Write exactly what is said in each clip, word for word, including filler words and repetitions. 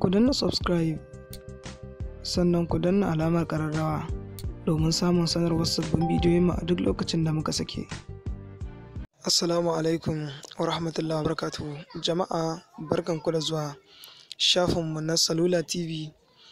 ku danna subscribe sannan ku danna alamar ƙararrawa domin samun sanarwar sabbin bidiyoyinmu a duk lokacin da muka sake. Assalamu alaikum wa rahmatullahi wa barakatuhu. Jama'a barkanku da zuwa shafinmu na Salula T V.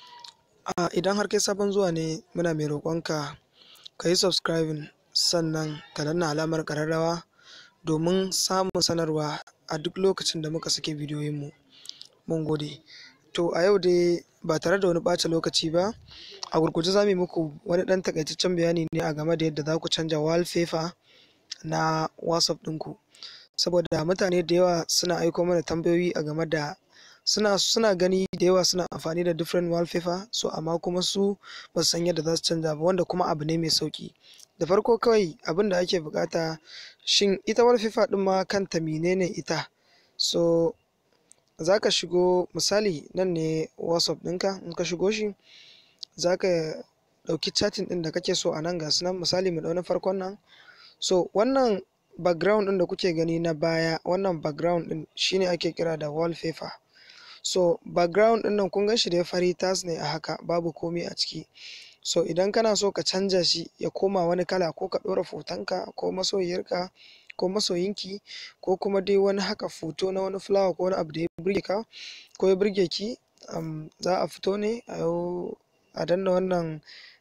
A idan har kai sabon zuwa ne muna mai roƙonka ka yi subscribing sannan ka danna alamar ƙararrawa domin samun sanarwa a duk lokacin da muka sake bidiyoyinmu. Mun gode. To a yau dai ba tare da wani ɓata lokaci ba, a gurguje za mu yi muku wani ɗan takaitaccen bayani ne a game da yadda za ku canja wallpaper na WhatsApp ɗinku. Saboda mutane da yawa suna aiko mana tambayoyi a game da suna suna gani da yawa suna amfani da different wallpaper, so amma kuma su ba su san yadda za su canja ba, wanda kuma abu ne mai sauki. Da farko kawai abin da ake bukata, shin ita wallpaper ɗin ma kanta menene ita? So za ka shigo, misali nan ne WhatsApp ɗinka, in ka shigo shi za ka ɗauki chatting ɗin da kake so a nan ga su nan, misali mu ɗau na farkon nan. So wannan background ɗin da kuke gani na baya, wannan background ɗin shine ake kira da wallpaper. So background ɗin nan kun gan shi da fari tas ne a haka, babu komai a ciki. So idan kana so ka canja shi ya koma wani kala, ko ka ɗora fotonka ko masoyiyarka ko masoyinki, ko kuma dai wani haka foto na wani flower ko wani abu da ya burge ka ko ya burge ki, um, za a fito ne a yau a danna wannan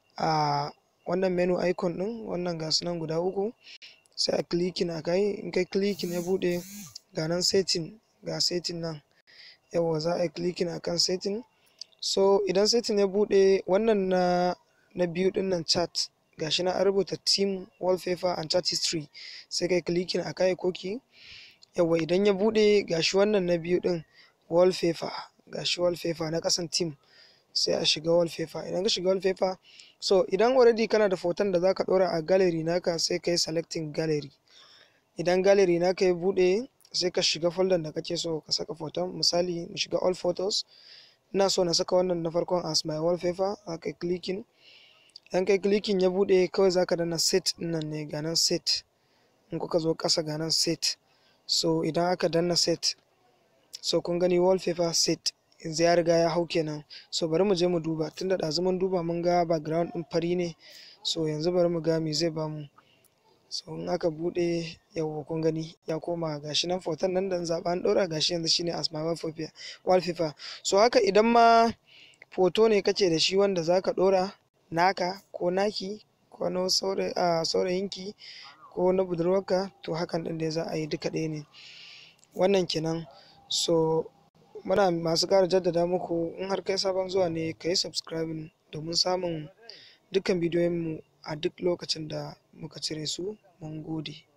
a wannan menu icon ɗin, wannan ga su nan guda uku, sai a clicking a kai. In kai clicking ya buɗe, ga nan setting, ga setting nan, yawa za a yi clicking akan setting. So idan setting ya buɗe, wannan na na biyu ɗin nan chat, gashi na an rubuta team wallpaper and chat history, sai kai clicking a kai koki. Yawa idan ya buɗe, gashi wannan na biyu ɗin wallpaper, gashi wallpaper na ƙasan team, sai a shiga wallpaper. Idan ka shiga wallpaper, so idan already kana da foton da zaka ɗora a gallery naka, sai kai selecting gallery. Idan gallery naka ya buɗe, sai ka shiga folder da kake so ka saka foton, misali mu shiga all photos. Ina so na saka wannan na farkon as my wallpaper, aka yi clicking. Idan kai clicking ya buɗe, kawai zaka danna set ɗin nan ne, ga nan set. In kuka zo ƙasa ga nan set. So idan aka danna set, so kun gani wallpaper set yanzu ya riga ya hau kenan. So bari mu je mu duba, tunda ɗazu mun duba mun ga background ɗin fari ne, so yanzu bari mu ga me zai bamu. So in aka buɗe, yawwa kun gani ya koma gashi nan foton nan da zaɓa an ɗora, gashi yanzu shine as my wallpaper. So haka idan ma foto ne kake da shi wanda zaka ɗora naka ko naki ko na saurayinki ko na budurwarka, to hakan ɗin dai za a yi duka ɗaya ne. Wannan kenan. So muna masu ƙara jaddada muku, in har kai sabon zuwa ne ka yi subscribing domin samun dukkan bidiyoyinmu a duk lokacin da muka cire su. Mun gode.